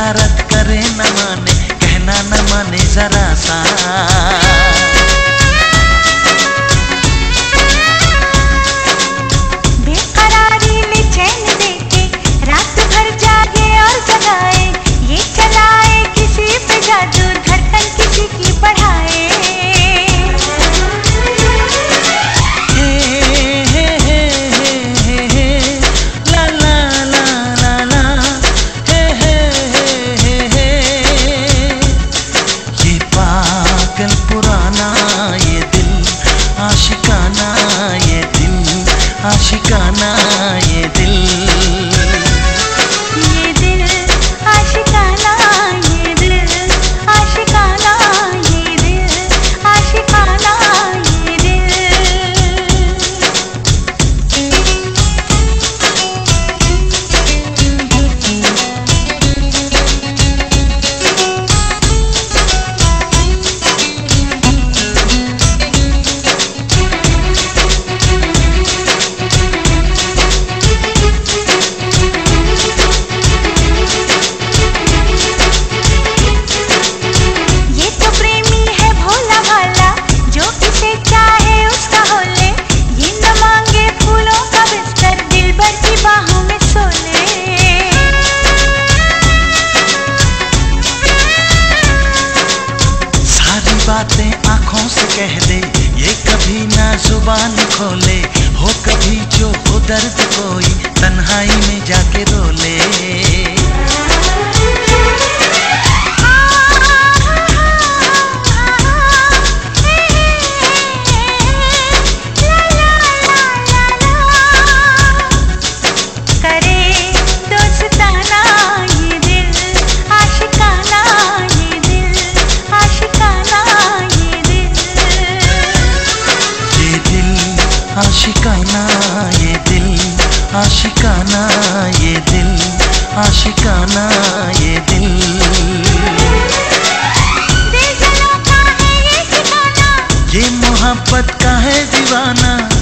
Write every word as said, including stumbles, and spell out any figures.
शरारत करे न माने, कहना न माने जरा सा। बेकरारी में चैन देके रात भर जागे और जगाए, ये चलाए किसी पे जादू, धड़कन किसी की बढ़ाए। पुराना ये दिल आशिकाना, ये दिल आशिकाना, ये दिल ये दिल आशिकाना, ये दिल आशिकाना, ये दिल आशिकाना, ये दिल। बातें आँखों से कह दे, ये कभी ना जुबान खोले, हो कभी जो हो दर्द कोई तन्हाई में जाके रो ले। आशिकाना ये दिल आशिकाना, ये दिल आशिकाना, ये दिल। दिल जलाता है ये ठिकाना, ये मोहब्बत का है दीवाना।